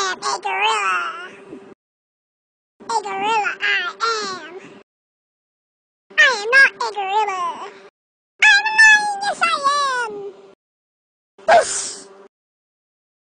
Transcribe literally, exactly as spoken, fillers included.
am a gorilla. A gorilla I am. I am not a gorilla. I'm lying, yes I am. Whoosh.